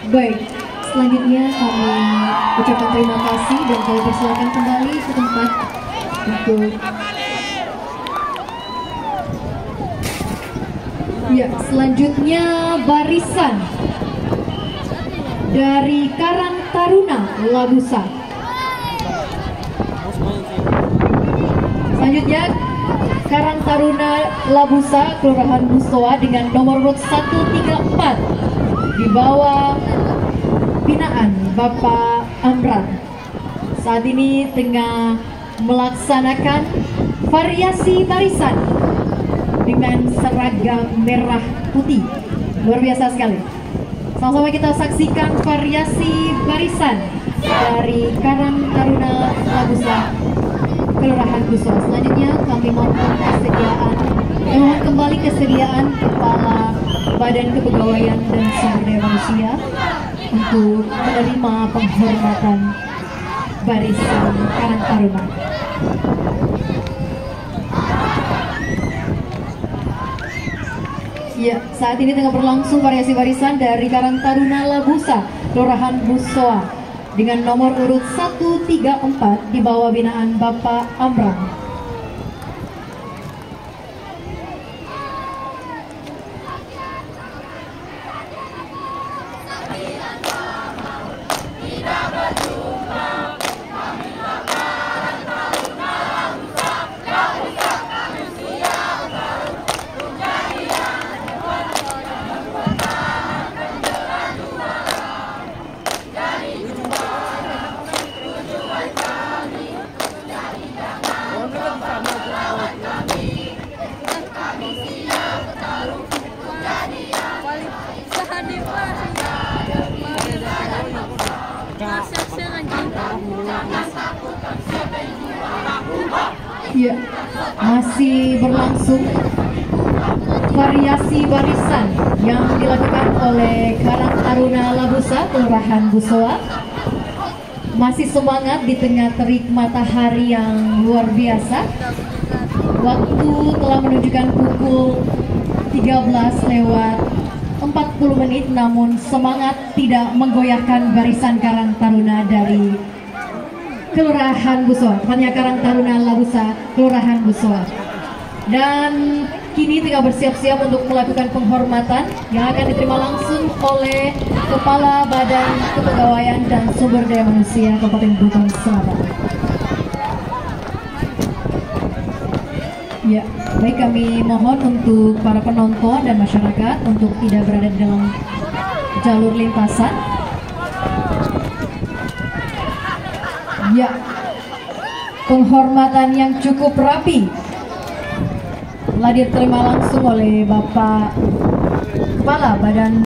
Baik, selanjutnya kami ucapkan terima kasih dan kami persilakan kembali ke tempat untuk selanjutnya barisan dari Karang Taruna Labusa. Selanjutnya Karang Taruna Labusa, Kelurahan Busoa dengan nomor urut 134 di bawah binaan Bapak Amran. Saat ini tengah melaksanakan variasi barisan dengan seragam merah putih. Luar biasa sekali. Sama-sama kita saksikan variasi barisan dari Karang Taruna Labusa, Kelurahan Busoa. Selanjutnya kami mohon kembali kesediaan Kepala Badan Kepegawaian dan Sumber Daya Manusia untuk menerima penghormatan barisan Karang Taruna. Ya, saat ini tengah berlangsung variasi barisan dari Karang Taruna Labusa, Kelurahan Busoa dengan nomor urut 134 di bawah binaan Bapak Amran. Ya, masih berlangsung variasi barisan yang dilakukan oleh Karang Taruna Labusa, Kelurahan Busoa. Masih semangat di tengah terik matahari yang luar biasa. Waktu telah menunjukkan pukul 13:40, namun semangat tidak menggoyahkan barisan Karang Taruna dari Kelurahan Busoa, tepatnya Karang Taruna Labusa, Kelurahan Busoa. Dan kini tengah bersiap-siap untuk melakukan penghormatan yang akan diterima langsung oleh Kepala Badan Kepegawaian dan Sumber Daya Manusia Kabupaten Buton Selatan. Ya, baik, kami mohon untuk para penonton dan masyarakat untuk tidak berada di dalam jalur lintasan. Ya, penghormatan yang cukup rapi telah diterima langsung oleh Bapak Kepala Badan